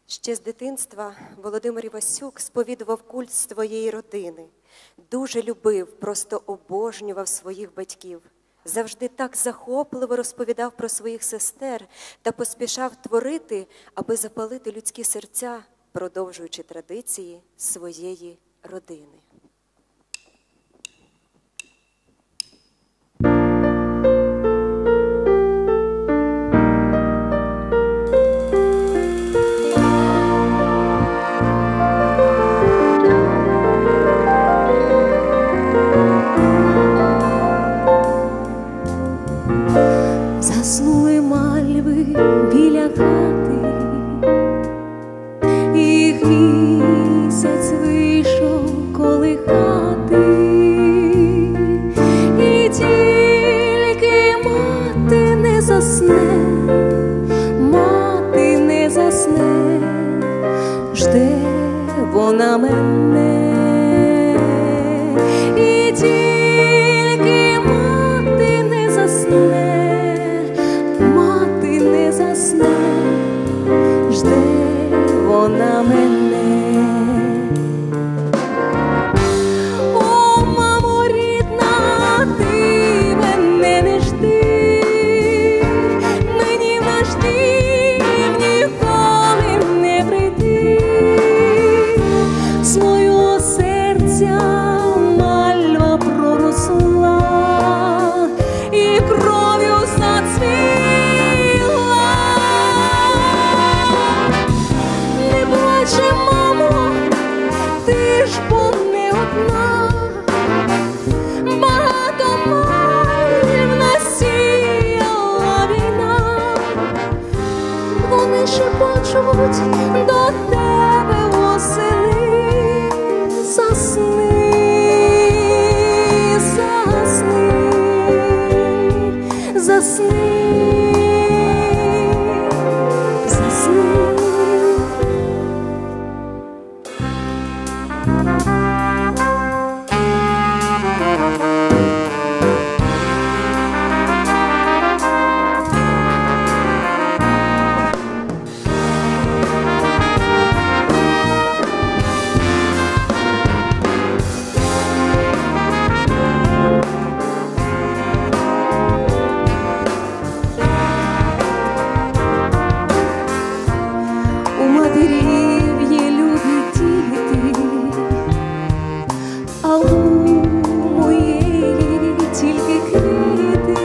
Ще з дитинства Володимир Івасюк сповідував культ своєї родини. Дуже любив, просто обожнював своїх батьків. Завжди так захопливо розповідав про своїх сестер та поспішав творити, аби запалити людські серця, продовжуючи традиції своєї родини. Заснули мальви біля хати, і місяць вийшов колихати, і тільки мати не засне, мати не засне, жде вона мене, і тільки мати не засне, жде вона мене. О, мамо рідна, ти мене не жди, мені в наш дім ніколи не прийти, з мого серця мальва проросла і кров'ю зацвіла. Мамо, ти ж бо не одна, багато мальв насіяла війна, вони шепочуть до тебе восени, засни, засни, засни. У матерів є любі діти, а у моєї тільки квіти,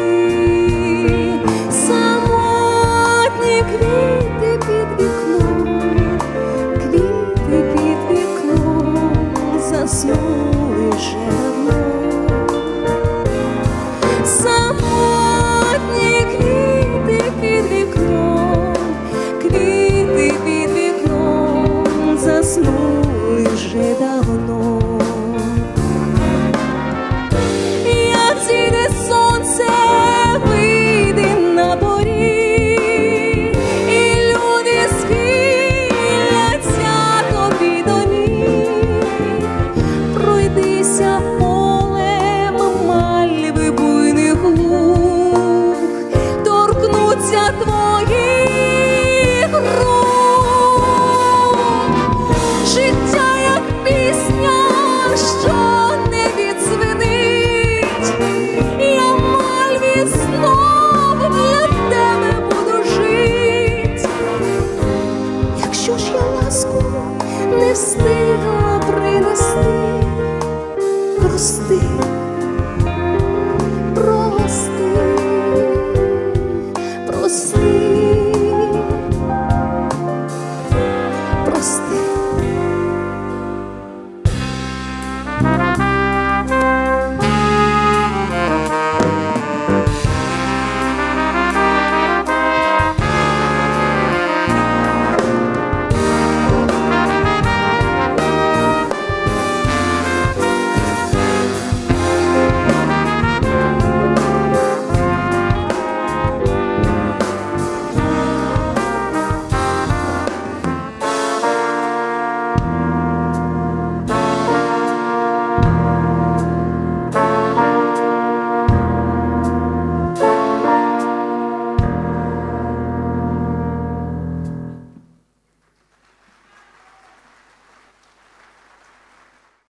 самотні квіти під вікном, квіти під вікном, заснули вже давно. Самотні квіти під вікном, квіти під вікном, заснули вже давно. Як зійде сонце, вийди на поріг, і люди схиляться тобі до ніг. Пройдися полем мальви буйних луг, торкнуться твоїх рук. Життя як пісня, що не відзвенить, я мальві знов для тебе буду жить. Якщо ж я ласку не встигла принести, прости.